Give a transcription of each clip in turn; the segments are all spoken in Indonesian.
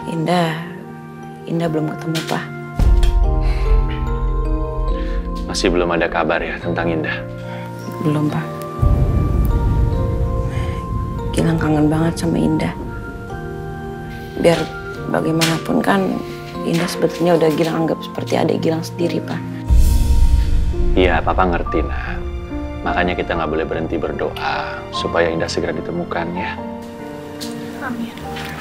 Indah belum ketemu, Pak. Masih belum ada kabar ya tentang Indah? Belum, Pak. Gilang kangen banget sama Indah. Biar bagaimanapun kan Indah sebetulnya udah Gilang anggap seperti adik Gilang sendiri, Pak. Iya, Papa ngerti, nah. Makanya kita nggak boleh berhenti berdoa supaya Indah segera ditemukan ya. Amin.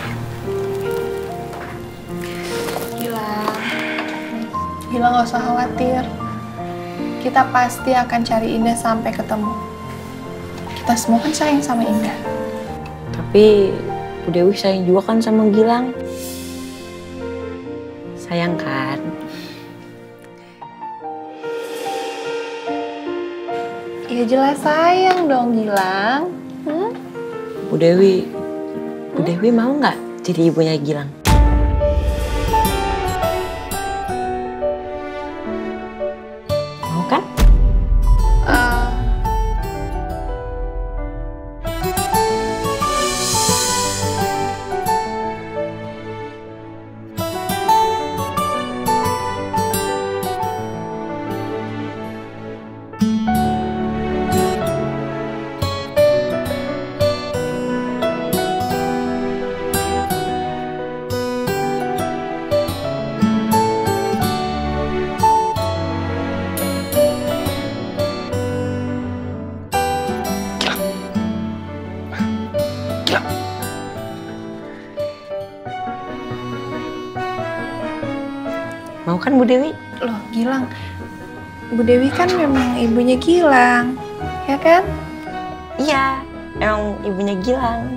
Gilang gak usah khawatir. Kita pasti akan cari Indah sampai ketemu. Kita semua kan sayang sama Indah. Tapi Bu Dewi sayang juga kan sama Gilang. Sayang kan? Ya jelas sayang dong Gilang. Bu Dewi mau nggak jadi ibunya Gilang? Mau kan? Mau kan Bu Dewi? Loh Gilang, Bu Dewi kan memang ibunya Gilang, ya kan? Iya, emang ibunya Gilang.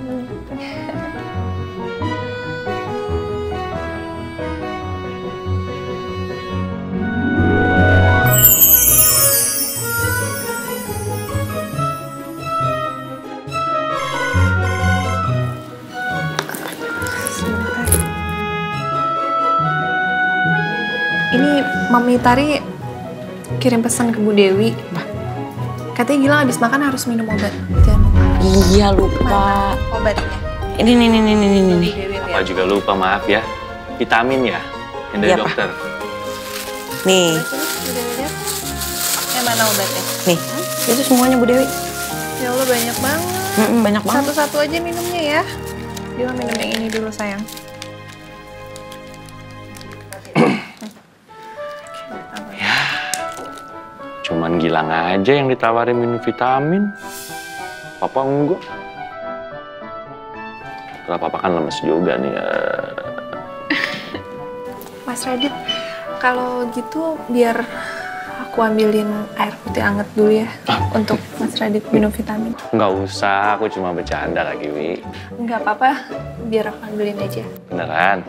Ini Mami Tari kirim pesan ke Bu Dewi. Katanya Gilang habis makan harus minum obat. Jangan lupa. Iya lupa. Obatnya. Ini nih. Bu Dewi Papa lihat. juga lupa, maaf ya. Vitamin ya, yang dari Iya, Pak. dokter. Nih, Bu Dewi lihat. Yang mana obatnya? nih. Itu semuanya Bu Dewi. Ya Allah banyak banget. Banyak banget. Satu-satu aja minumnya ya. Gilang minum yang ini dulu sayang. Cuman Gilang aja yang ditawarin minum vitamin. Papa enggak. Karena Papa kan lemes juga nih. Mas Radit, kalau gitu biar aku ambilin air putih anget dulu ya. Untuk Mas Radit minum vitamin. Nggak usah, aku cuma bercanda lagi, Wi. Enggak apa-apa, biar aku ambilin aja. Beneran?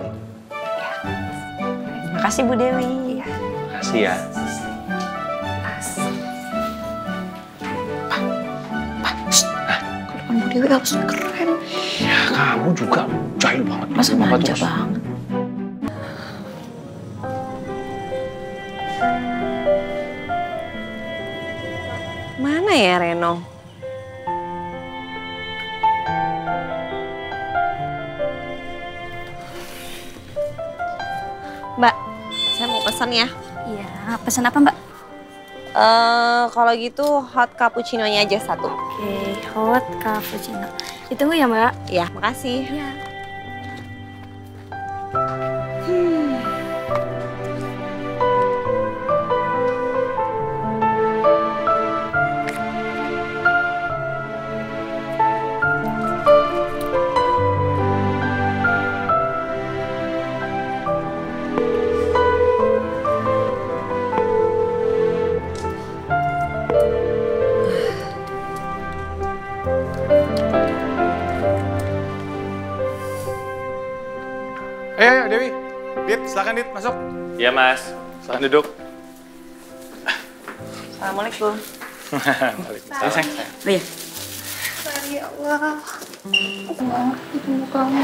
Makasih Bu Dewi. Makasih ya. Kan Bu Dewi harus keren. Ya, kamu juga jahil banget. Masa Apa manja terus? banget. Mana ya Reno? Mbak, saya mau pesan ya. Iya, pesan apa Mbak? Kalau gitu hot cappuccino-nya aja satu. Oke, hot cappuccino. Ditunggu ya Mbak. Ya, makasih. Iya. Ayo Dewi, Dit, silakan Dit, masuk. Iya, Mas. Silakan duduk. Assalamualaikum. Waalaikumsalam. Sayang. Oh iya. Ya Allah, aku banget ketemu kamu.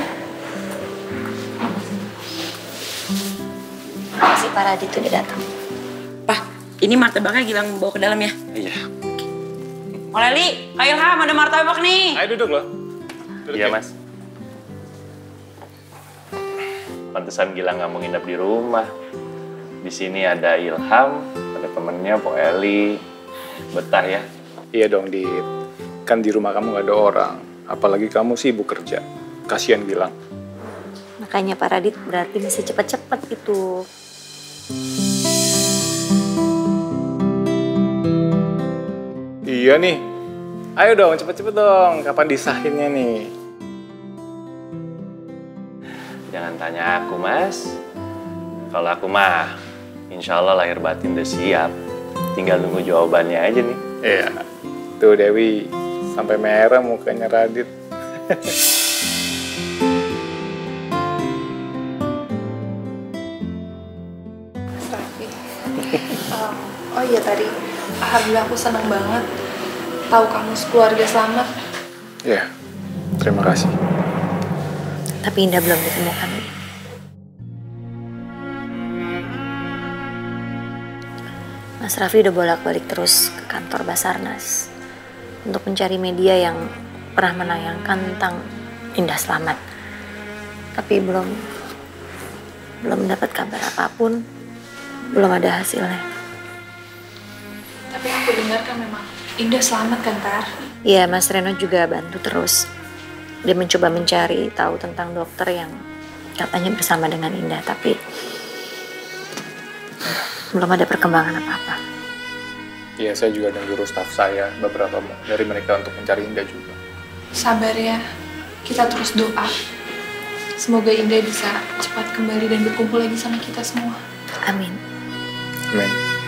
Makasih Pak Radit udah datang. Pak, ini martabaknya Gilang bawa ke dalam ya. Iya. Oh Leli, Kak Ilham ada martabak nih. Ayo duduk loh. Duduk Iya, ya. Mas. Pantesan Gilang nggak mau nginep di rumah. Di sini ada Ilham, ada temennya Po Eli. Betah ya? Iya dong, Dit. Kan di rumah kamu nggak ada orang. Apalagi kamu sibuk kerja. Kasihan Gilang. Makanya Pak Radit berarti bisa cepat-cepat gitu. Iya nih. Ayo dong, cepet-cepet dong. Kapan disahinnya nih? Jangan tanya aku, Mas. Kalau aku mah, insya Allah lahir batin udah siap. Tinggal nunggu jawabannya aja nih. Iya. Tuh Dewi, sampai merah mukanya Radit. Mas Raffi. Oh iya tadi, alhamdulillah aku senang banget tahu kamu sekeluarga selamat. Iya, terima kasih. Tapi Indah belum ditemukan. Mas Raffi udah bolak-balik terus ke kantor Basarnas untuk mencari media yang pernah menayangkan tentang Indah selamat. Tapi belum mendapat kabar apapun, belum ada hasilnya. Tapi aku dengar kan memang Indah selamat kan, Tar? Iya, Mas Reno juga bantu terus. Dia mencoba mencari tahu tentang dokter yang katanya bersama dengan Indah, tapi belum ada perkembangan apa-apa. Iya, saya juga dan guru staf saya, beberapa dari mereka untuk mencari Indah juga. Sabar ya, kita terus doa. Semoga Indah bisa cepat kembali dan berkumpul lagi sama kita semua. Amin. Amin.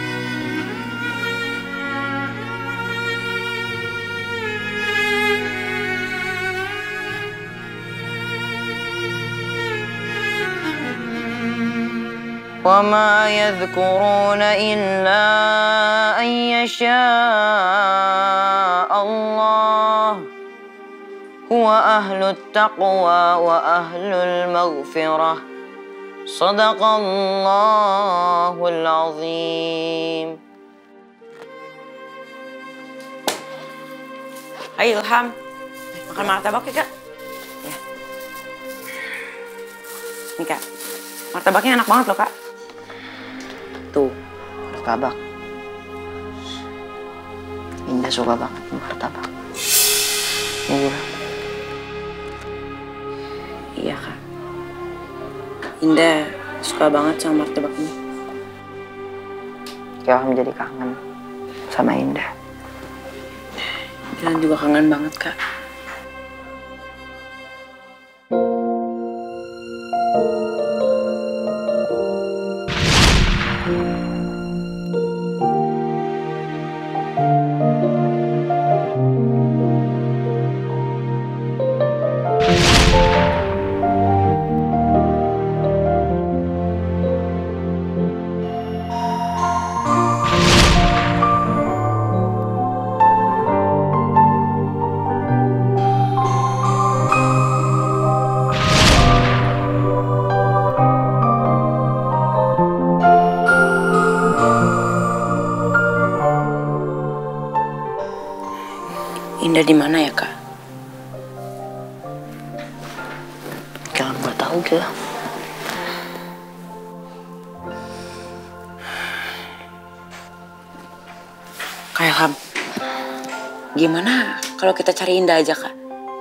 وما يذكرون إلا أن يشاء الله هو أهل التقوى وأهل المغفرة صدق الله العظيم. Hai Ilham, makan martabak ya Kak? Ya. Nih Kak, martabaknya enak banget loh Kak. Tuh, martabak. Indah suka banget martabak. Iya Kak. Indah suka banget sama martabak ini. Ilham jadi kangen sama Indah. Gilang juga kangen banget Kak. Indah di mana ya Kak? Gilang nggak tahu Gilang. Kak Ilham, gimana kalau kita cari Indah aja Kak?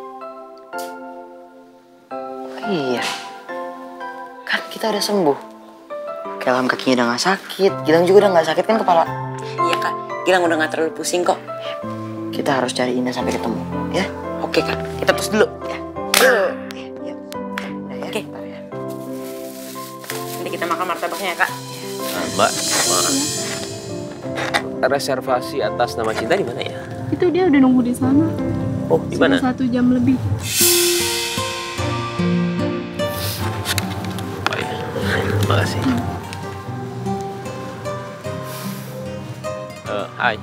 Iya, kan kita udah sembuh. Kak Ilham kakinya udah nggak sakit, Gilang juga udah nggak sakit kan kepala? Iya Kak, Gilang udah nggak terlalu pusing kok. Kita harus cari Indah sampai ketemu, ya? Oke Kak, kita pus dulu, ya. Ya. Oke. Nanti kita makan martabaknya ya Kak. Mbak, reservasi atas nama Cinta di mana ya? Itu dia udah nunggu di sana. Oh, di mana? Sudah 1 jam lebih. Oh iya, makasih. Hai.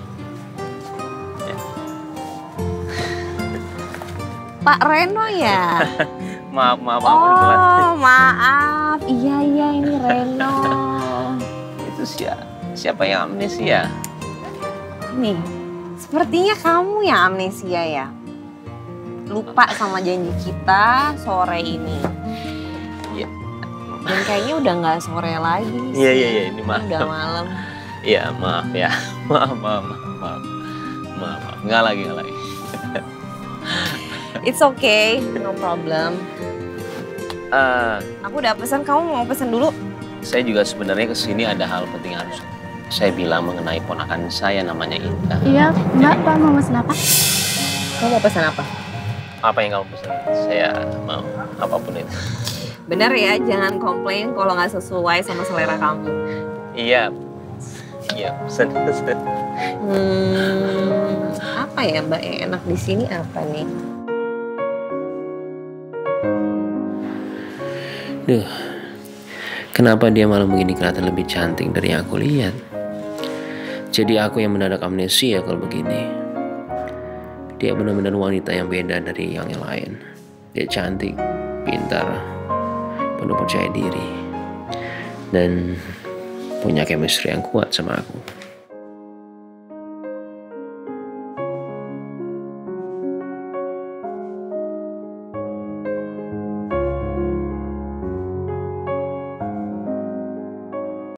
Pak Reno ya? Maaf, Oh, maaf. Iya, ini Reno. Itu siapa yang amnesia? Nih, sepertinya kamu yang amnesia ya? Lupa sama janji kita sore ini. Iya, Dan kayaknya udah nggak sore lagi sih. Iya, ini maaf. Udah malam. Iya, maaf ya. Maaf. Nggak lagi. It's okay, no problem. Aku udah pesan, kamu mau pesan dulu? Saya juga sebenarnya kesini ada hal penting harus saya bilang mengenai ponakan saya namanya Intan. Iya, Mbak, Pak mau pesan apa? Kamu mau pesan apa? Apa yang kamu pesan? Saya mau apapun itu. Bener ya, jangan komplain kalau nggak sesuai sama selera kamu. Iya, pesan. Apa ya Mbak yang enak di sini apa nih? Duh, kenapa dia malah begini kelihatan lebih cantik dari yang aku lihat? Jadi aku yang mendadak amnesia kalau begini. Dia benar-benar wanita yang beda dari yang lain. Dia cantik, pintar, penuh percaya diri, dan punya chemistry yang kuat sama aku.